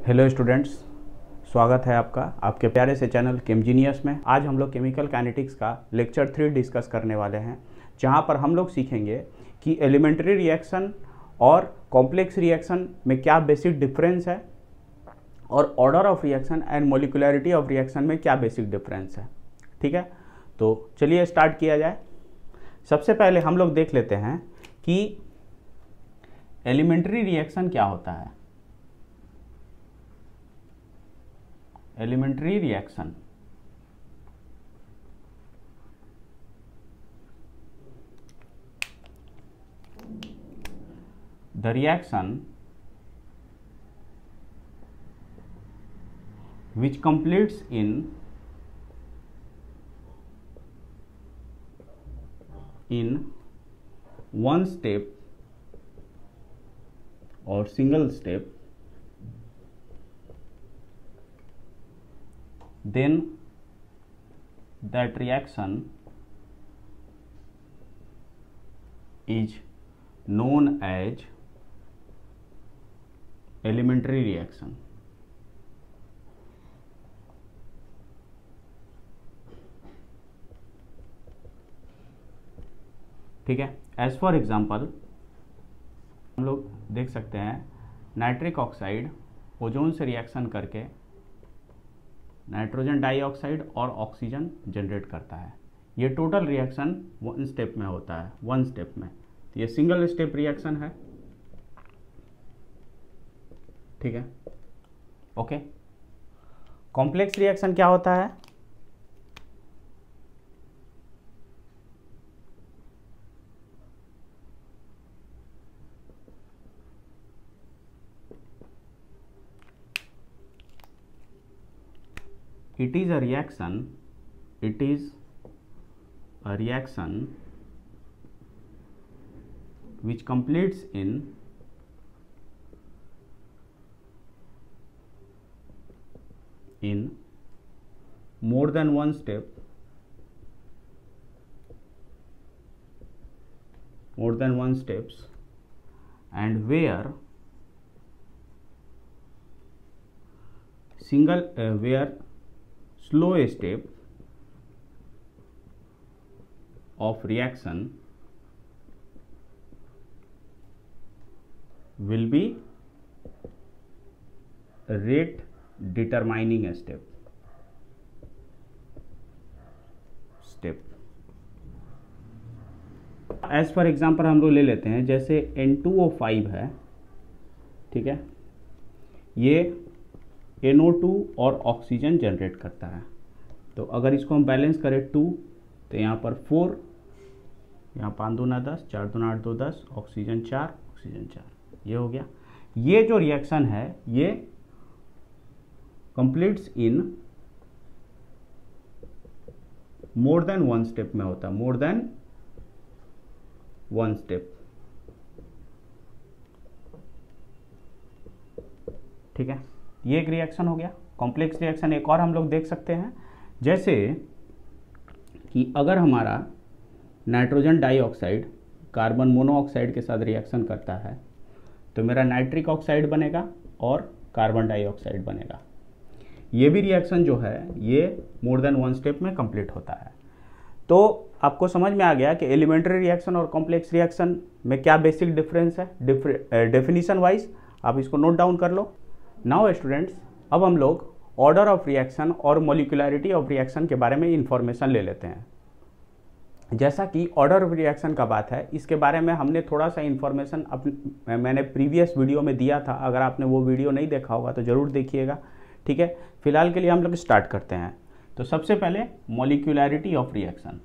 Hello students, स्वागत है आपका आपके प्यारे से चैनल केमजीनियस में। आज हम लोग केमिकल काइनेटिक्स का लेक्चर 3 डिस्कस करने वाले हैं, जहां पर हम लोग सीखेंगे कि एलिमेंट्री रिएक्शन और कॉम्प्लेक्स रिएक्शन में क्या बेसिक डिफरेंस है और order of reaction and molecularity of reaction में क्या बेसिक डिफरेंस है। ठीक है, तो चलिए स्टार्ट किया जाए। सबसे पहले हम लोग देख लेते हैं कि एलिमेंट्री रिएक्शन क्या होता है। Elementary reaction the reaction which completes in one step or single step, then that reaction is known as elementary reaction। ठीक है, एज फॉर एग्जाम्पल हम लोग देख सकते हैं नाइट्रिक ऑक्साइड ओजोन से रिएक्शन करके नाइट्रोजन डाइऑक्साइड और ऑक्सीजन जनरेट करता है। ये टोटल रिएक्शन वन स्टेप में होता है, वन स्टेप में। तो ये सिंगल स्टेप रिएक्शन है। ठीक है, ओके। कॉम्प्लेक्स रिएक्शन क्या होता है? It is a reaction which completes in more than one steps, and where slow step of reaction will be rate determining step। As for example हम लोग ले लेते हैं, जैसे N2O5 है। ठीक है, ये NO2 और ऑक्सीजन जनरेट करता है। तो अगर इसको हम बैलेंस करें 2, तो यहाँ पर 4, यहाँ 5 दूना 10, 4 दूना 8, 2 10, ऑक्सीजन 4, ये हो गया। ये जो रिएक्शन है ये completes in more than one step में होता है, मोर देन वन स्टेप। ठीक है, ये एक रिएक्शन हो गया। कॉम्प्लेक्स रिएक्शन एक और हम लोग देख सकते हैं, जैसे कि अगर हमारा नाइट्रोजन डाइऑक्साइड कार्बन मोनोऑक्साइड के साथ रिएक्शन करता है तो मेरा नाइट्रिक ऑक्साइड बनेगा और कार्बन डाइऑक्साइड बनेगा। ये भी रिएक्शन जो है ये मोर देन वन स्टेप में कंप्लीट होता है। तो आपको समझ में आ गया कि एलिमेंट्री रिएक्शन और कॉम्प्लेक्स रिएक्शन में क्या बेसिक डिफरेंस है। डेफिनेशन वाइज आप इसको नोट डाउन कर लो। नाउ स्टूडेंट्स, अब हम लोग ऑर्डर ऑफ रिएक्शन और मोलिकुलरिटी ऑफ रिएक्शन के बारे में इंफॉर्मेशन ले लेते हैं। जैसा कि ऑर्डर ऑफ रिएक्शन का बात है, इसके बारे में हमने थोड़ा सा इंफॉर्मेशन मैंने प्रीवियस वीडियो में दिया था। अगर आपने वो वीडियो नहीं देखा होगा तो ज़रूर देखिएगा। ठीक है, फिलहाल के लिए हम लोग स्टार्ट करते हैं। तो सबसे पहले molecularity of reaction.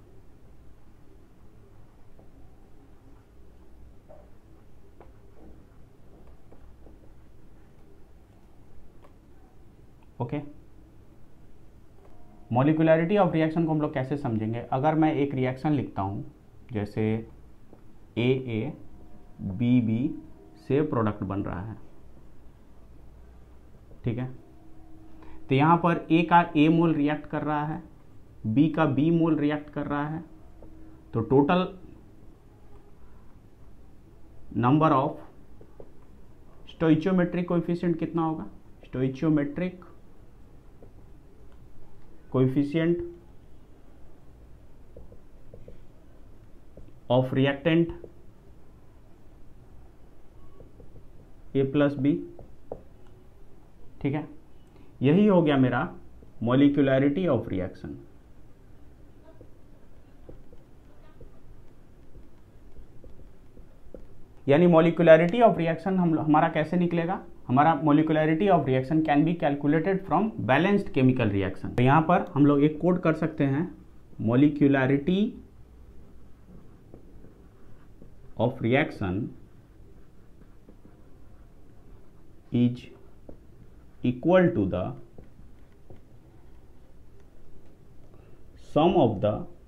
Okay, molecularity of reaction को हम लोग कैसे समझेंगे? अगर मैं एक रिएक्शन लिखता हूँ, जैसे AA BB से प्रोडक्ट बन रहा है। ठीक है, तो यहाँ पर A का A मोल रिएक्ट कर रहा है, B का B मोल रिएक्ट कर रहा है, तो total number of stoichiometric coefficient कितना होगा? Stoichiometric coefficient of reactant A plus B. ठीक है, यही हो गया मेरा मॉलिक्यूलैरिटी ऑफ रिएक्शन। यानी मॉलिक्यूलैरिटी ऑफ रिएक्शन हमारा कैसे निकलेगा? हमारा molecularity of reaction can be calculated from balanced chemical reaction. तो यहां पर हम लोग एक कोड कर सकते हैं, molecularity of reaction is equal to the sum of the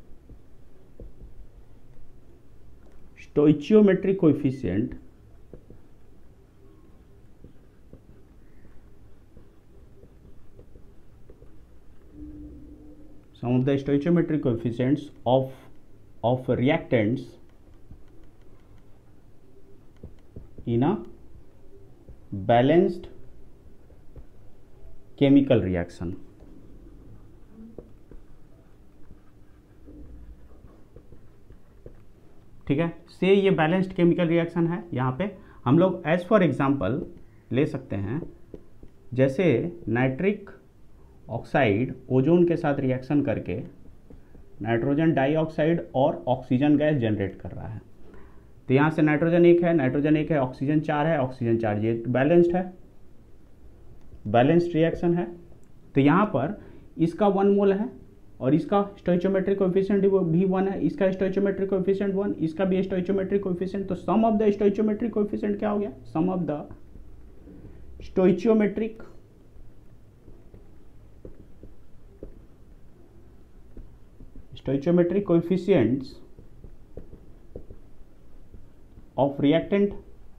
stoichiometric coefficient of reactants in a balanced chemical reaction। ठीक है, से ये बैलेंस्ड केमिकल रिएक्शन है। यहाँ पे हम लोग एज फॉर एग्जांपल ले सकते हैं, जैसे नाइट्रिक ऑक्साइड ओजोन के साथ रिएक्शन करके नाइट्रोजन डाइऑक्साइड और ऑक्सीजन गैस जनरेट कर रहा है। तो यहाँ से नाइट्रोजन एक है, ऑक्सीजन 4 है, ऑक्सीजन 4, ये बैलेंस्ड है, बैलेंस्ड रिएक्शन है। तो यहाँ पर इसका 1 मोल है और इसका स्टोइचियोमेट्रिक कोएफिशिएंट भी 1 है, इसका स्टोइचियोमेट्रिक कोएफिशिएंट 1, इसका भी स्टोइचियोमेट्रिक कोएफिशिएंट। तो sum of the stoichiometric coefficient क्या हो गया? Sum of the stoichiometric coefficients of reactant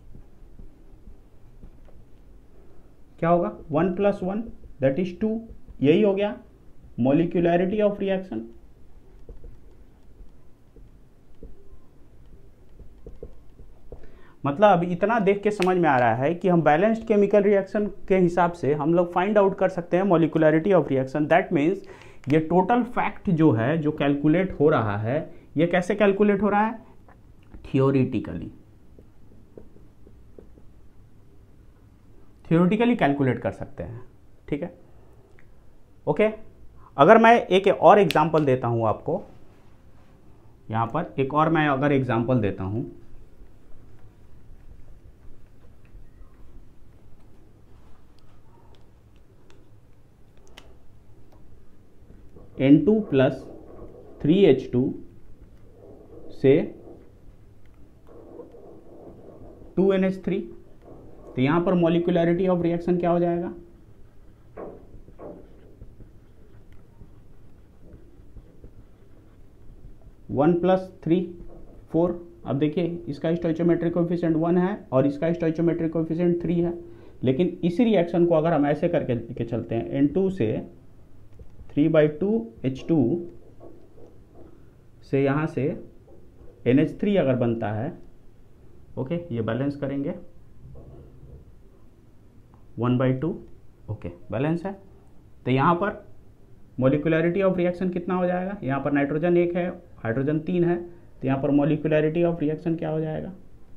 क्या होगा? 1 + 1 दैट इज 2। यही हो गया मॉलिक्यूलैरिटी ऑफ रिएक्शन। मतलब इतना देख के समझ में आ रहा है कि हम बैलेंस्ड केमिकल रिएक्शन के हिसाब से हम लोग फाइंड आउट कर सकते हैं molecularity of reaction. That means ये टोटल फैक्ट जो है, जो कैलकुलेट हो रहा है, ये कैसे कैलकुलेट हो रहा है? थियोरेटिकली कैलकुलेट कर सकते हैं। ठीक है, ओके। अगर मैं एक और एग्जांपल देता हूं आपको, यहां पर एक और मैं अगर एग्जांपल देता हूं, N2 + 3H2 से 2NH3। तो यहां पर मॉलिक्यूलैरिटी ऑफ रिएक्शन क्या हो जाएगा? 1 + 3 4। अब देखिए, इसका स्टोइचियोमेट्रिक कोएफिशिएंट 1 है और इसका स्टोइचियोमेट्रिक कोएफिशिएंट 3 है। लेकिन इसी रिएक्शन को अगर हम ऐसे करके चलते हैं, N2 से 3/2H2 से यहाँ से NH3 अगर बनता है, ओके, ये बैलेंस करेंगे 1/2, ओके, बैलेंस है। तो यहाँ पर मॉलिक्यूलैरिटी ऑफ रिएक्शन कितना हो जाएगा? यहाँ पर नाइट्रोजन 1 है, हाइड्रोजन 3 है, तो यहाँ पर मॉलिक्यूलैरिटी ऑफ रिएक्शन क्या हो जाएगा?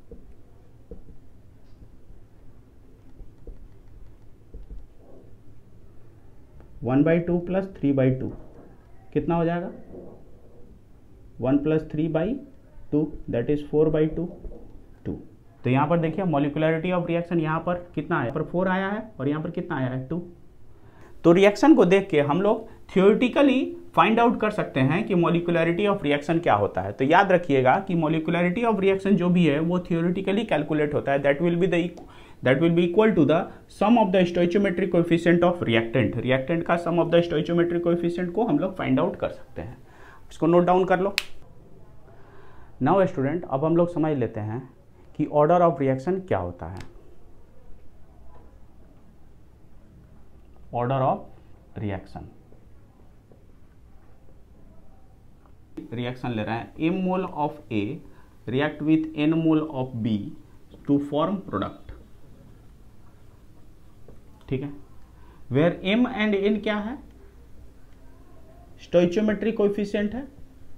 1/2 + 3/2 कितना हो जाएगा? 1 + 3/2 दैट इज 4/2। तो यहाँ पर देखिए मॉलिक्यूलैरिटी ऑफ रिएक्शन यहाँ पर कितना है? यहाँ पर 4 आया है और यहाँ पर कितना आया है? 2। तो रिएक्शन को देख के हम लोग थियोरेटिकली फाइंड आउट कर सकते हैं कि मॉलिक्यूलैरिटी ऑफ रिएक्शन क्या होता है। तो याद रखिएगा कि मॉलिक्यूलैरिटी ऑफ रिएक्शन जो भी है वो थियोरेटिकली कैलकुलेट होता है। That will be equal to the sum of the stoichiometric coefficient of reactant. Reactant का sum of the stoichiometric coefficient को हम लोग फाइंड आउट कर सकते हैं। इसको नोट डाउन कर लो। नाउ स्टूडेंट, अब हम लोग समझ लेते हैं कि ऑर्डर ऑफ रिएक्शन क्या होता है। ऑर्डर ऑफ रिएक्शन, रिएक्शन ले रहे हैं, m mole of A react with n mole of B to form product. ठीक है, वेयर m एंड n क्या है, स्टोइचियोमेट्रिक कोएफिशिएंट है।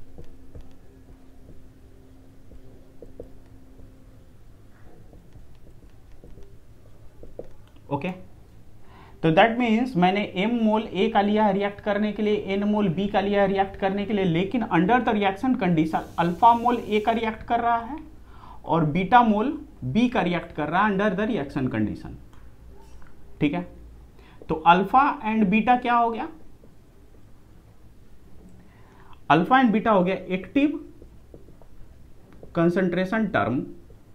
ओके तो दैट मीन्स मैंने m मोल A का लिया है रिएक्ट करने के लिए, n मोल B का लिया है रिएक्ट करने के लिए, लेकिन under the reaction condition alpha mole A का रिएक्ट कर रहा है और बीटा मोल B का रिएक्ट कर रहा है अंडर द रिएक्शन कंडीशन। ठीक है, तो अल्फा एंड बीटा क्या हो गया, अल्फा एंड बीटा हो गया active concentration term,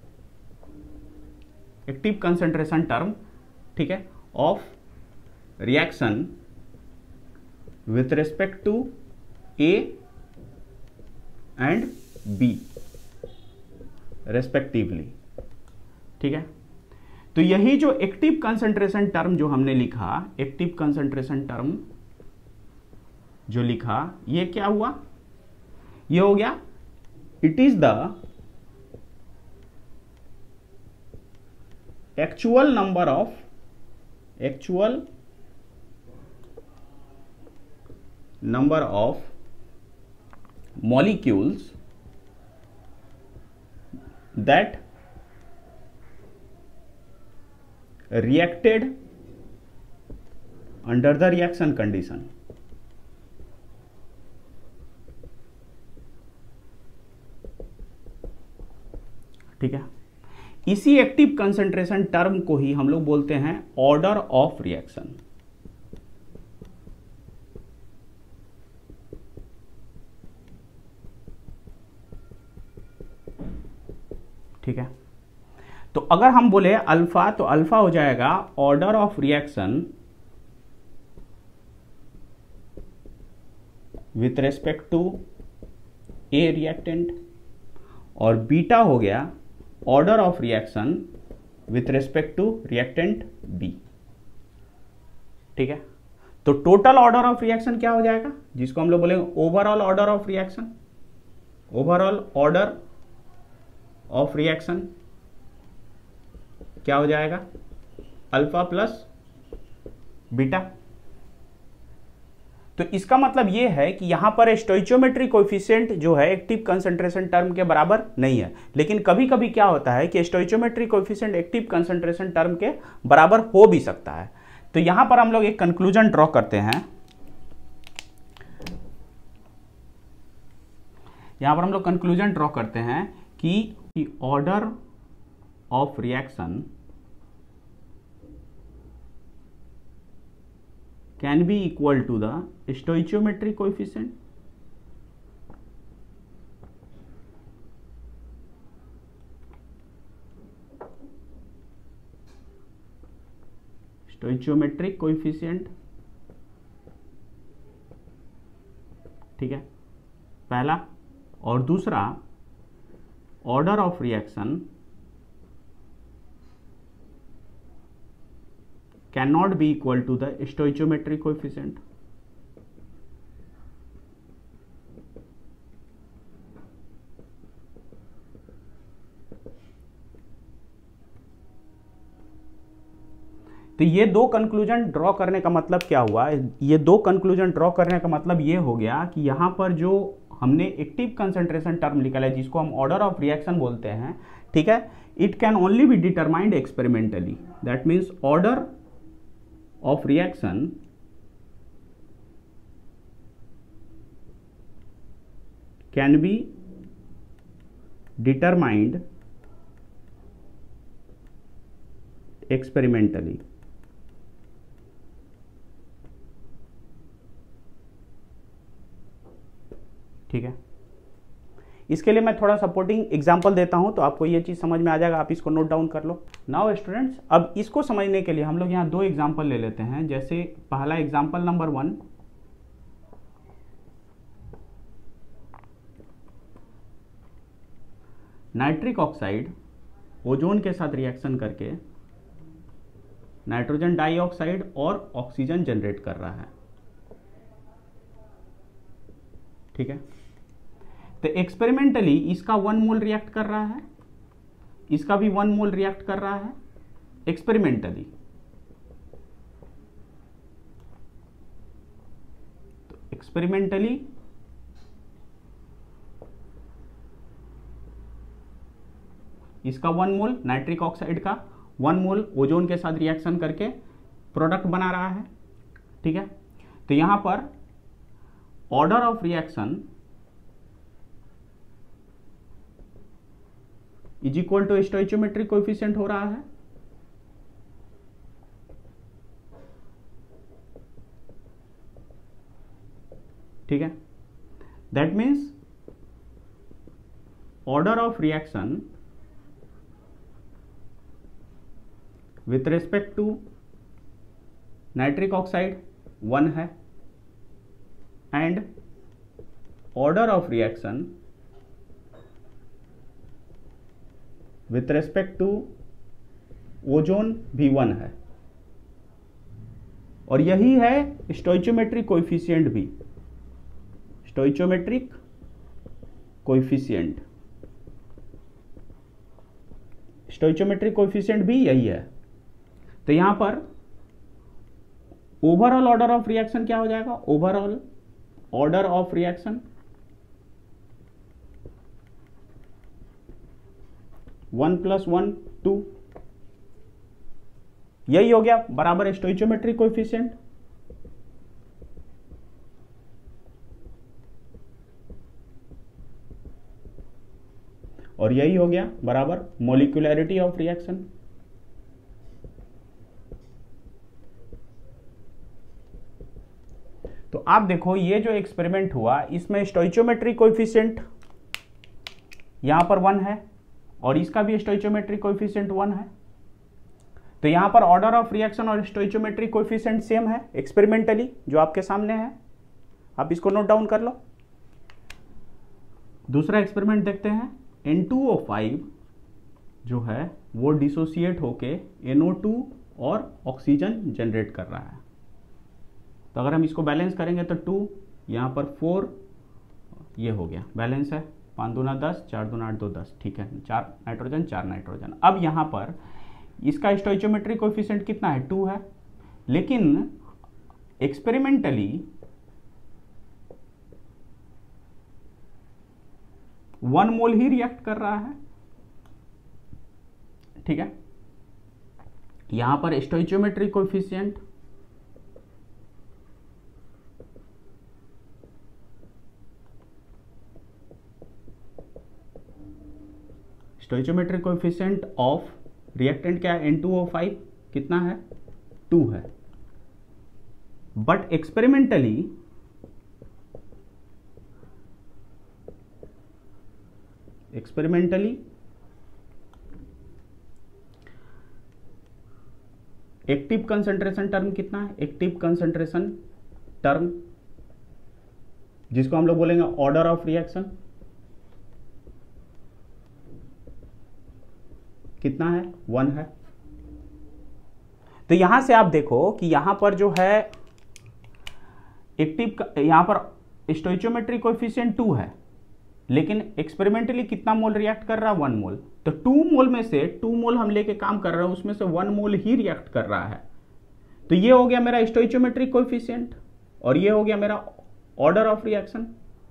active concentration term, ठीक है, of reaction with respect to A and B respectively. ठीक है, तो यही जो एक्टिव कंसंट्रेशन टर्म जो हमने लिखा, एक्टिव कंसंट्रेशन टर्म जो लिखा, ये क्या हुआ, ये हो गया it is the actual number of, actual number of molecules that reacted under the reaction condition। ठीक है, इसी एक्टिव कंसंट्रेशन टर्म को ही हम लोग बोलते हैं ऑर्डर ऑफ रिएक्शन। ठीक है, तो अगर हम बोले अल्फा, तो अल्फा हो जाएगा order of reaction with respect to A reactant, और बीटा हो गया order of reaction with respect to reactant B. ठीक है, तो टोटल ऑर्डर ऑफ रिएक्शन क्या हो जाएगा, जिसको हम लोग बोलेंगे overall order of reaction, overall order of reaction क्या हो जाएगा, अल्फा प्लस बीटा। तो इसका मतलब यह है कि यहां पर स्टोइचियोमेट्रिक कोएफिशिएंट जो है एक्टिव कंसंट्रेशन टर्म के बराबर नहीं है, लेकिन कभी कभी क्या होता है कि stoichiometric coefficient active concentration term के बराबर हो भी सकता है। तो यहां पर हम लोग एक कंक्लूजन ड्रॉ करते हैं, यहां पर हम लोग कंक्लूजन ड्रॉ करते हैं कि order of reaction can be equal to the stoichiometric coefficient, stoichiometric coefficient। ठीक है, पहला, और दूसरा order of reaction cannot be equal to the stoichiometric coefficient। तो ये दो कंक्लूजन ड्रॉ करने का मतलब क्या हुआ, ये दो कंक्लूजन ड्रॉ करने का मतलब ये हो गया कि यहां पर जो हमने एक्टिव कंसंट्रेशन टर्म निकाला है, जिसको हम ऑर्डर ऑफ रिएक्शन बोलते हैं, ठीक है, it can only be determined experimentally. That means order of reaction can be determined experimentally। ठीक है, इसके लिए मैं थोड़ा सपोर्टिंग एग्जांपल देता हूं तो आपको ये चीज समझ में आ जाएगा, आप इसको नोट डाउन कर लो। नाउ स्टूडेंट्स, अब इसको समझने के लिए हम लोग यहां दो एग्जांपल ले लेते हैं। जैसे पहला example number 1, nitric oxide ozone के साथ रिएक्शन करके नाइट्रोजन डाइऑक्साइड और ऑक्सीजन जनरेट कर रहा है। ठीक है, तो एक्सपेरिमेंटली इसका 1 मोल रिएक्ट कर रहा है, इसका भी 1 मोल रिएक्ट कर रहा है एक्सपेरिमेंटली। एक्सपेरिमेंटली इसका 1 मोल नाइट्रिक ऑक्साइड का 1 मोल ओजोन के साथ रिएक्शन करके प्रोडक्ट बना रहा है। ठीक है, तो यहां पर order of reaction is equal to stoichiometric coefficient हो रहा है। ठीक है, that means order of reaction with respect to nitric oxide 1 है and order of reaction with respect to ozone भी 1 है, और यही है स्टोइचियोमेट्रिक कोएफिशिएंट भी। स्टोइचियोमेट्रिक कोएफिशिएंट, स्टोइचियोमेट्रिक कोएफिशिएंट भी यही है। तो यहां पर ओवरऑल ऑर्डर ऑफ रिएक्शन क्या हो जाएगा? ओवरऑल ऑर्डर ऑफ रिएक्शन 1 + 1 2, यही हो गया बराबर स्टोइचियोमेट्रिक कोएफिशिएंट। और यही हो गया बराबर मोलिकुलैरिटी ऑफ रिएक्शन। तो आप देखो ये जो एक्सपेरिमेंट हुआ इसमें स्टोइचियोमेट्रिक कोएफिशिएंट यहां पर 1 है और इसका भी स्टोइचियोमेट्रिक कोएफिशिएंट 1 है। तो यहां पर ऑर्डर ऑफ रिएक्शन और स्टोइचियोमेट्रिक कोएफिशिएंट सेम है एक्सपेरिमेंटली, जो आपके सामने है। आप इसको नोट डाउन कर लो। दूसरा एक्सपेरिमेंट देखते हैं। N2O5 जो है वो डिसोसिएट होके NO2 और ऑक्सीजन जनरेट कर रहा है। तो अगर हम इसको बैलेंस करेंगे तो 2, यहाँ पर 4, ये हो गया बैलेंस है। 5 दूना 10, 4 दूना 8, 2 10। ठीक है, 4 नाइट्रोजन 4 नाइट्रोजन। अब यहाँ पर इसका स्टोइचियोमेट्रिक कोएफिशिएंट कितना है? 2 है, लेकिन एक्सपेरिमेंटली 1 मोल ही रिएक्ट कर रहा है। ठीक है, यहां पर stoichiometric coefficient stoichiometric coefficient of reactant क्या है? N2O5 कितना है? 2 है। But experimentally active concentration term कितना है? एक्टिव कंसंट्रेशन टर्म जिसको हम लोग बोलेंगे ऑर्डर ऑफ रिएक्शन कितना है? 1 है। तो यहां से आप देखो कि यहां पर जो है एक्टिव, यहां पर स्टोइचियोमेट्रिक कोएफिशिएंट 2 है, लेकिन एक्सपेरिमेंटली कितना मोल रिएक्ट कर रहा है? 1 मोल। तो 2 मोल में से 2 मोल हम लेके काम कर रहे हैं, उसमें से 1 मोल ही रिएक्ट कर रहा है। तो ये हो गया मेरा स्टोइचियोमेट्रिक कोएफिशिएंट और ये हो गया मेरा ऑर्डर ऑफ रिएक्शन।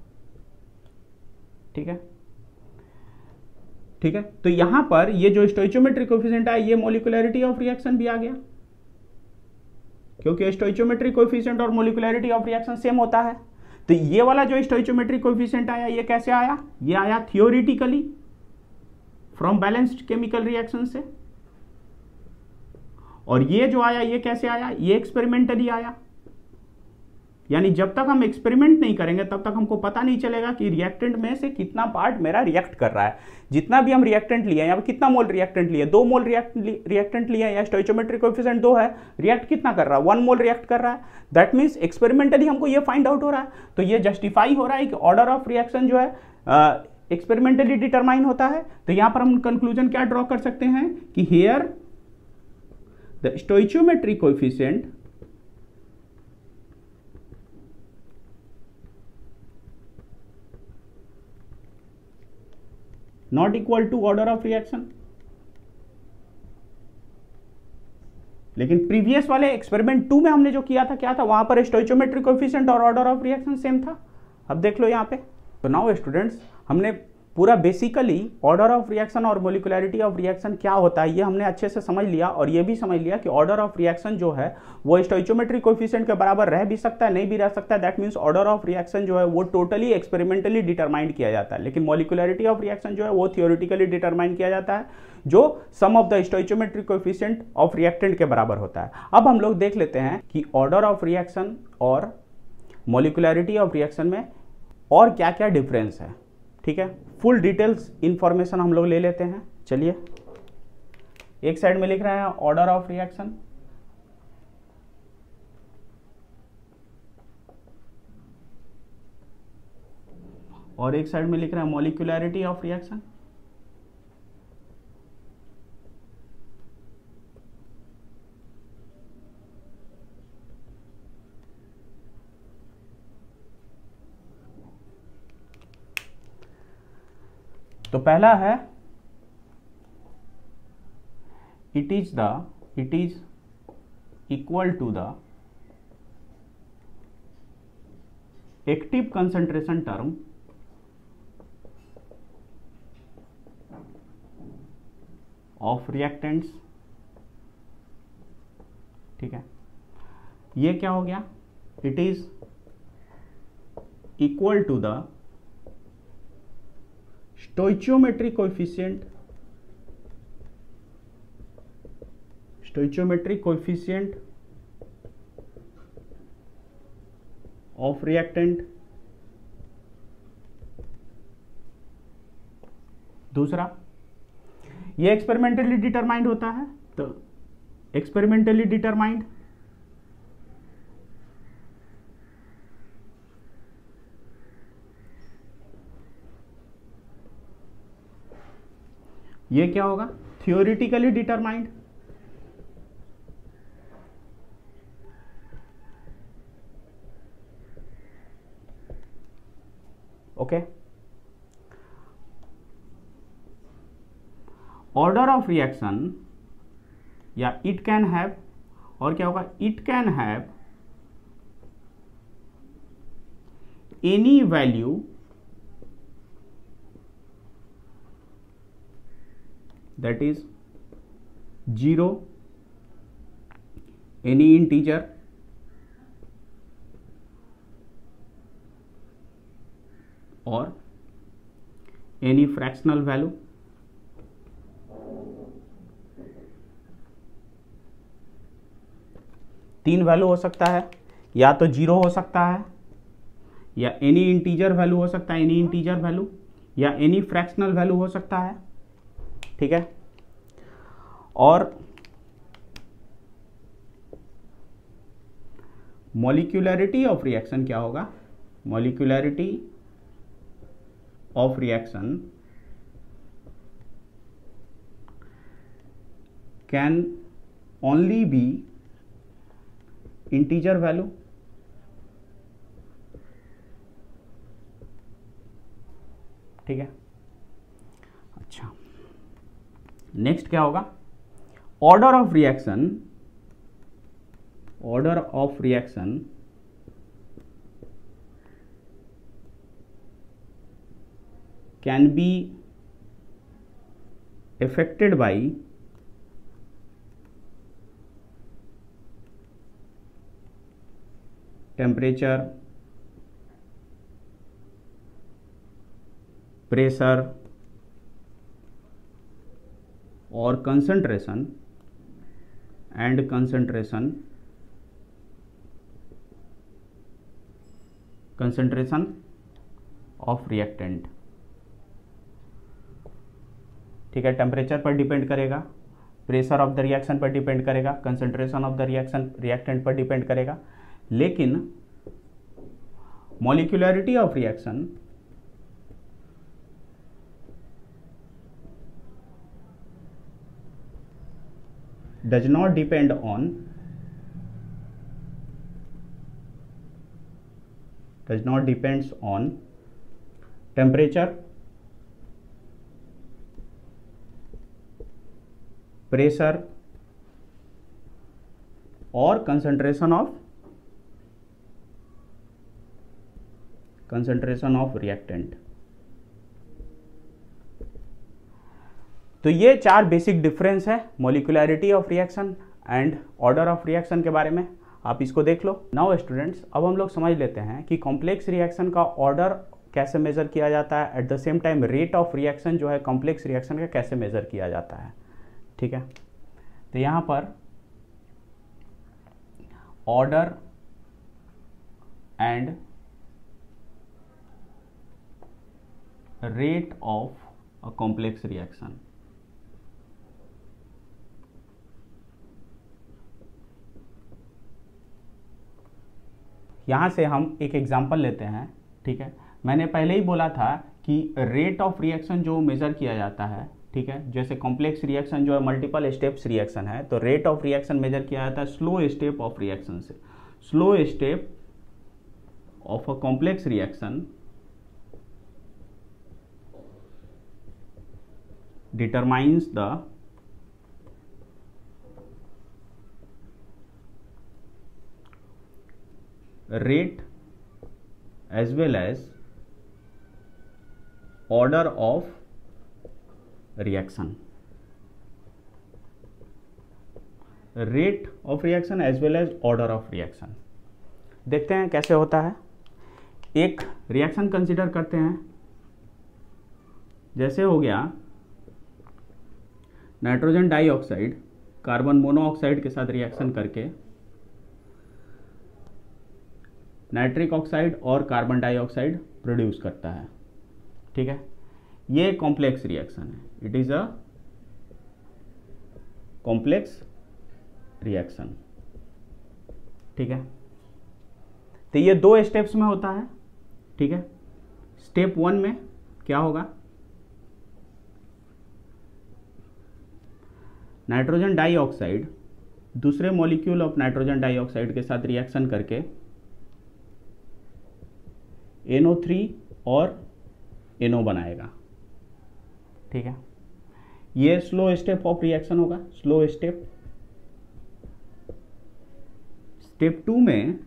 ठीक है, ठीक है। तो यहां पर ये जो स्टोइचियोमेट्रिक कोएफिशिएंट है, ये मोलिकुलैरिटी ऑफ रिएक्शन भी आ गया, क्योंकि स्टोइचियोमेट्रिक कोएफिशिएंट और मोलिकुलैरिटी ऑफ रिएक्शन सेम होता है। तो ये वाला जो स्टोइचियोमेट्रिक कोएफिशिएंट आया, ये कैसे आया? ये आया theoretically from balanced chemical reaction से। और ये जो आया ये कैसे आया? ये एक्सपेरिमेंटली आया। यानी जब तक हम एक्सपेरिमेंट नहीं करेंगे तब तक हमको पता नहीं चलेगा कि रिएक्टेंट में से कितना पार्ट मेरा रिएक्ट कर रहा है। जितना भी हम रिएक्टेंट लिए, यहाँ पर कितना मोल रिएक्टेंट लिए? 2 मोल रिएक्टेंट लिए, या स्टोइचियोमेट्रिक कोएफिशिएंट 2 है, रिएक्ट कितना कर रहा है? 1 मोल रिएक्ट कर रहा है। दैट मीन्स एक्सपेरिमेंटली हमको ये फाइंड आउट हो रहा है। तो ये जस्टिफाई हो रहा है कि ऑर्डर ऑफ रिएक्शन जो है एक्सपेरिमेंटली डिटरमाइन होता है। तो यहां पर हम कंक्लूजन क्या ड्रॉ कर सकते हैं कि here the stoichiometric coefficient not equal to order of reaction। लेकिन प्रीवियस वाले एक्सपेरिमेंट 2 में हमने जो किया था क्या था, वहां पर स्टोइचियोमेट्रिक कोएफिशिएंट और ऑर्डर ऑफ रिएक्शन सेम था। अब देख लो यहाँ पे। तो नाउ स्टूडेंट्स, हमने पूरा बेसिकली ऑर्डर ऑफ रिएक्शन और मोलिकुलरिटी ऑफ रिएक्शन क्या होता है ये हमने अच्छे से समझ लिया, और ये भी समझ लिया कि ऑर्डर ऑफ रिएक्शन जो है वो स्टोइचियोमेट्रिक कोएफिशिएंट के बराबर रह भी सकता है, नहीं भी रह सकता है। That means order of reaction जो है वो टोटली एक्सपेरिमेंटली डिटरमाइंड किया जाता है, लेकिन मोलिकुलरिटी ऑफ रिएक्शन जो है वो थियोरेटिकली डिटरमाइंड किया जाता है, जो sum of the stoichiometric coefficient of reactant के बराबर होता है। अब हम लोग देख लेते हैं कि ऑर्डर ऑफ रिएक्शन और मोलिकुलरिटी ऑफ रिएक्शन में और क्या क्या डिफरेंस है। ठीक है, फुल डिटेल्स इंफॉर्मेशन हम लोग ले लेते हैं। चलिए, एक साइड में लिख रहे हैं ऑर्डर ऑफ रिएक्शन, और एक साइड में लिख रहे हैं मोलिकुलरिटी ऑफ रिएक्शन। तो पहला है it is equal to the active concentration term of reactants. ठीक है, ये क्या हो गया, it is equal to the stoichiometric coefficient of reactant। दूसरा, ये एक्सपेरिमेंटली डिटरमाइंड होता है, तो एक्सपेरिमेंटली डिटरमाइंड ये क्या होगा, theoretically determined. Okay, order of reaction या इट कैन हैव, और क्या होगा, it can have any value that is 0, any integer or any fractional value। तीन वैल्यू हो सकता है, या तो 0 हो सकता है, या एनी इंटीजर वैल्यू हो सकता है, एनी इंटीजर वैल्यू, या एनी फ्रैक्शनल वैल्यू हो सकता है। ठीक है, और मॉलिक्यूलरिटी ऑफ रिएक्शन क्या होगा, molecularity of reaction can only be integer value. ठीक है, अच्छा, नेक्स्ट क्या होगा, order of reaction can be affected by temperature, pressure और concentration ऑफ रिएक्टेंट। ठीक है, टेम्परेचर पर डिपेंड करेगा, प्रेशर ऑफ द रिएक्शन पर डिपेंड करेगा, कंसंट्रेशन ऑफ द रिएक्टेंट पर डिपेंड करेगा, लेकिन molecularity of reaction does not depend on temperature, pressure और कंसंट्रेशन ऑफ रिएक्टेंट। तो ये 4 बेसिक डिफरेंस है molecularity of reaction and order of reaction के बारे में, आप इसको देख लो। नाउ स्टूडेंट्स, अब हम लोग समझ लेते हैं कि कॉम्प्लेक्स रिएक्शन का ऑर्डर कैसे मेजर किया जाता है, at the same time rate of reaction जो है कॉम्प्लेक्स रिएक्शन का कैसे मेजर किया जाता है। ठीक है, तो यहाँ पर order and rate of a complex reaction. यहाँ से हम एक एग्जांपल लेते हैं। ठीक है, मैंने पहले ही बोला था कि रेट ऑफ रिएक्शन जो मेजर किया जाता है, ठीक है, जैसे कॉम्प्लेक्स रिएक्शन जो है मल्टीपल स्टेप्स रिएक्शन है, तो रेट ऑफ रिएक्शन मेजर किया जाता है स्लो स्टेप ऑफ रिएक्शन से। Slow step of a complex reaction determines the rate as well as order of reaction. Rate of reaction as well as order of reaction. देखते हैं कैसे होता है। एक रिएक्शन कंसीडर करते हैं, जैसे हो गया नाइट्रोजन डाइऑक्साइड कार्बन मोनोऑक्साइड के साथ रिएक्शन करके नाइट्रिक ऑक्साइड और कार्बन डाइऑक्साइड प्रोड्यूस करता है। ठीक है, ये कॉम्प्लेक्स रिएक्शन है, it is a complex reaction. ठीक है, तो ये 2 स्टेप्स में होता है। ठीक है, स्टेप 1 में क्या होगा, नाइट्रोजन डाइऑक्साइड दूसरे मॉलिक्यूल ऑफ नाइट्रोजन डाइऑक्साइड के साथ रिएक्शन करके NO3 और NO बनाएगा। ठीक है, ये स्लो स्टेप ऑफ रिएक्शन होगा, स्लो स्टेप। स्टेप 2 में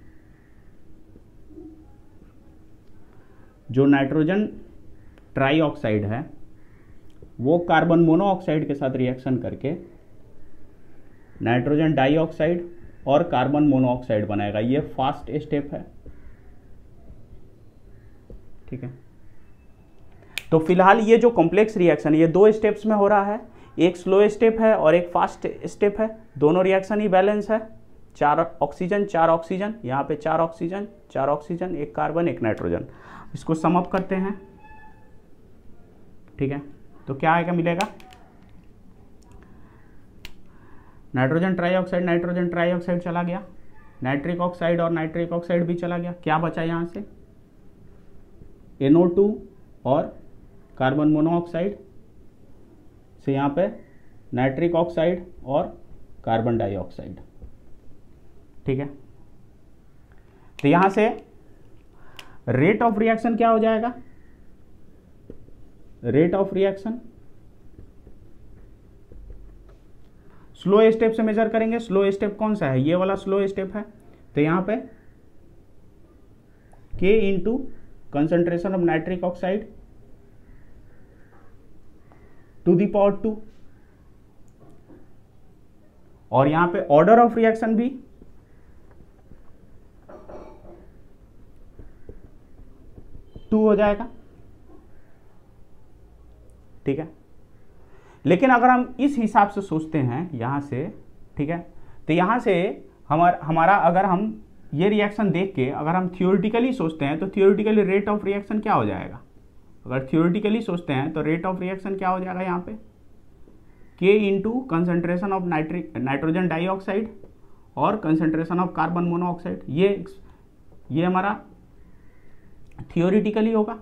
जो नाइट्रोजन ट्राइऑक्साइड है वो कार्बन मोनोऑक्साइड के साथ रिएक्शन करके नाइट्रोजन डाइऑक्साइड और कार्बन मोनोऑक्साइड बनाएगा। ये फास्ट स्टेप है। ठीक है, तो फिलहाल ये जो कॉम्प्लेक्स रिएक्शन ये 2 स्टेप्स में हो रहा है, एक स्लो स्टेप है और एक फास्ट स्टेप है। दोनों रिएक्शन ही बैलेंस है, 4 ऑक्सीजन 4 ऑक्सीजन, यहाँ पे 4 ऑक्सीजन 4 ऑक्सीजन, एक कार्बन एक नाइट्रोजन। इसको सम अप करते हैं। ठीक है, तो क्या आएगा, मिलेगा नाइट्रोजन ट्राइऑक्साइड चला गया, नाइट्रिक ऑक्साइड और नाइट्रिक ऑक्साइड भी चला गया। क्या बचा यहाँ से, NO2 और कार्बन मोनोऑक्साइड से यहाँ पे नाइट्रिक ऑक्साइड और कार्बन डाइऑक्साइड। ठीक है, तो यहाँ से रेट ऑफ रिएक्शन क्या हो जाएगा, rate of reaction slow step से मेजर करेंगे। स्लो स्टेप कौन सा है, ये वाला स्लो स्टेप है। तो यहाँ पे K into concentration of nitric oxide to the power 2, और यहां पे ऑर्डर ऑफ रिएक्शन भी टू हो जाएगा। ठीक है, लेकिन अगर हम इस हिसाब से सोचते हैं यहां से, ठीक है, तो यहां से हमारा अगर हम ये रिएक्शन देख के अगर हम थियोरेटिकली सोचते हैं तो थियोरेटिकली रेट ऑफ रिएक्शन क्या हो जाएगा, अगर थियोरेटिकली सोचते हैं तो रेट ऑफ रिएक्शन क्या हो जाएगा यहाँ पे, K into concentration of nitrogen dioxide और कंसंट्रेशन ऑफ कार्बन मोनोऑक्साइड। ये हमारा थियोरिटिकली होगा।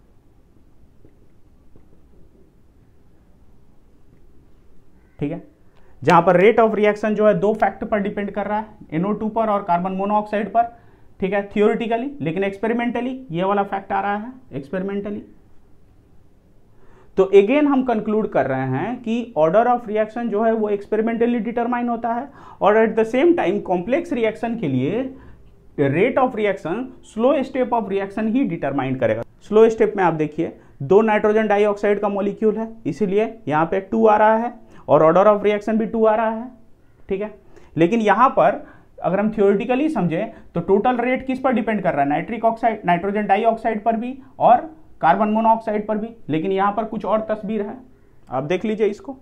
ठीक है, जहां पर रेट ऑफ रिएक्शन जो है दो फैक्टर पर डिपेंड कर रहा है, NO2 पर और कार्बन मोनोऑक्साइड पर। ठीक है, थियोरिटिकली, लेकिन एक्सपेरिमेंटली ये वाला फैक्ट आ रहा है एक्सपेरिमेंटली। तो अगेन हम कंक्लूड कर रहे हैं कि ऑर्डर ऑफ रिएक्शन जो है वो एक्सपेरिमेंटली डिटरमाइन होता है, और at the same time complex reaction के लिए rate of reaction slow step of reaction ही डिटरमाइन करेगा। स्लो स्टेप में आप देखिए 2 नाइट्रोजन डाइऑक्साइड का मॉलिक्यूल है, इसीलिए यहाँ पे 2 आ रहा है और ऑर्डर ऑफ रिएक्शन भी 2 आ रहा है, ठीक है। लेकिन यहाँ पर अगर हम थियोरेटिकली समझें तो टोटल रेट किस पर डिपेंड कर रहा है, नाइट्रिक ऑक्साइड, नाइट्रोजन डाइऑक्साइड पर भी और कार्बन मोनोऑक्साइड पर भी। लेकिन यहां पर कुछ और तस्वीर है, आप देख लीजिए इसको।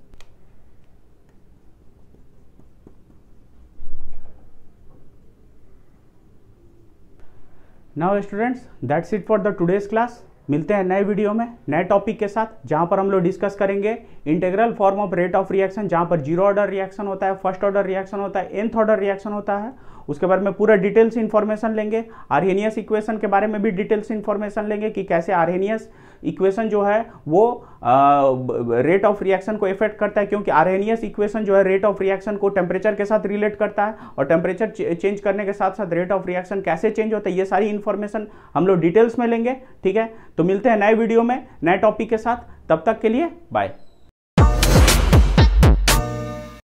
Now students, that's it for the today's class. मिलते हैं नए वीडियो में नए टॉपिक के साथ, जहां पर हम लोग डिस्कस करेंगे integral form of rate of reaction, जहां पर 0 ऑर्डर रिएक्शन होता है, फर्स्ट ऑर्डर रिएक्शन होता है, nth ऑर्डर रिएक्शन होता है। उसके बारे में पूरा डिटेल्स इंफॉर्मेशन लेंगे। आर्हेनियस इक्वेशन के बारे में भी डिटेल्स इंफॉर्मेशन लेंगे कि कैसे आर्हेनियस इक्वेशन जो है वो रेट ऑफ रिएक्शन को इफेक्ट करता है, क्योंकि आर्हेनियस इक्वेशन जो है रेट ऑफ रिएक्शन को टेम्परेचर के साथ रिलेट करता है, और टेम्परेचर चेंज करने के साथ साथ रेट ऑफ रिएक्शन कैसे चेंज होता है, ये सारी इंफॉर्मेशन हम लोग डिटेल्स में लेंगे, ठीक है। तो मिलते हैं नए वीडियो में नए टॉपिक के साथ, तब तक के लिए बाय।